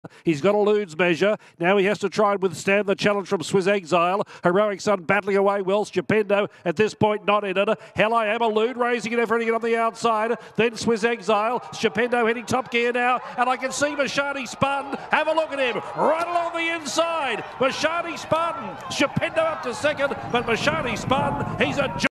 He's got a Ludes measure. Now he has to try and withstand the challenge from Swiss Exile. Heroic Sun battling away well. Stupendo at this point not in it. Hell I Am a Lude raising it, everything on the outside. Then Swiss Exile. Stupendo hitting top gear now. And I can see Mashani Spartan. Have a look at him. Right along the inside. Mashani Spartan. Stupendo up to second. But Mashani Spartan, he's a